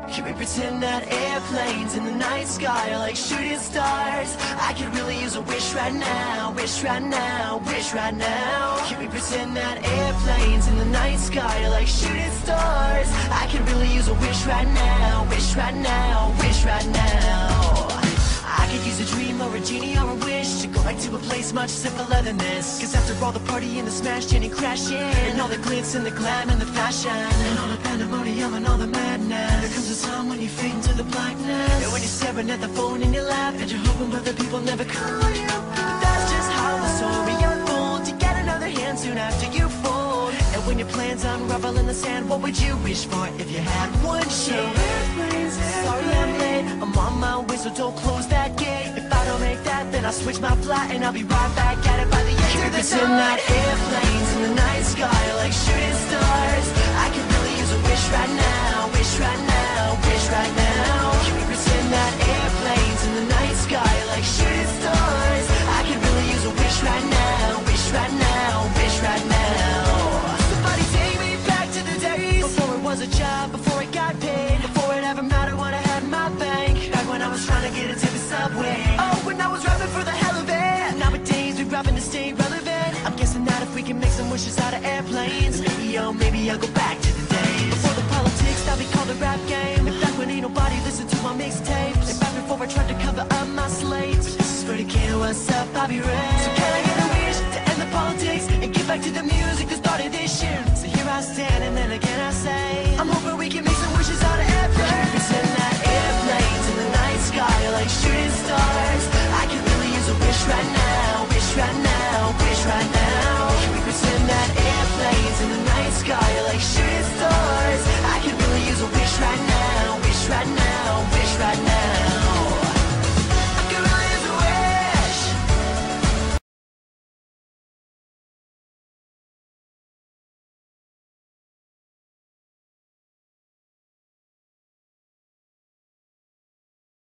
Can we pretend that airplanes in the night sky are like shooting stars? I could really use a wish right now, wish right now, wish right now. Can we pretend that airplanes in the night sky are like shooting stars? I could really use a wish right now, wish right now, wish right now. I could use a dream or a genie or a wish to go back to a place much simpler than this. Cause after all the party and the smashing and crashing, and all the glitz and the glam and the fashion, and all the pandemonium and all the madness, there comes a time when you fade into the blackness. And when you're staring at the phone in your lap, and you're hoping other people never call you back. That's just how the story unfolds. You get another hand soon after you fold. And when your plans unravel in the sand, what would you wish for if you had one chance? Sorry I'm late, I'm on my way, so don't close that gate. If I don't make that, then I'll switch my flight and I'll be right back at it by the end of the time. That airplanes in the night sky are like shooting stars. I could really use a wish right now, wish right now, wish right now. Can we pretend that airplanes in the night sky are like shooting stars? I could really use a wish right now, wish right now, wish right now. Somebody take me back to the days before it was a job, before it got paid, before it ever mattered what I had in my bank. Back when I was trying to get into the subway. Oh, when I was rapping for the hell of it. Nowadays we're rapping to stay relevant. I'm guessing that if we can make some wishes out of airplanes, maybe, oh, maybe I'll go back to the days before the politics that we call the rap game. And back when ain't nobody listened to my mixtapes. And back before I tried to cover up my slates. This is for the kid, what's up, Bobby Ray. So can I get a wish to end the politics and get back to the music that started this year? So here I stand and then again I say, I'm hoping we can make some wishes out of airplanes. Pretend that airplanes in the night sky are like shooting stars. I can really use a wish right now, wish right now, wish right now. Can we pretend that airplanes in the night sky are like shooting stars?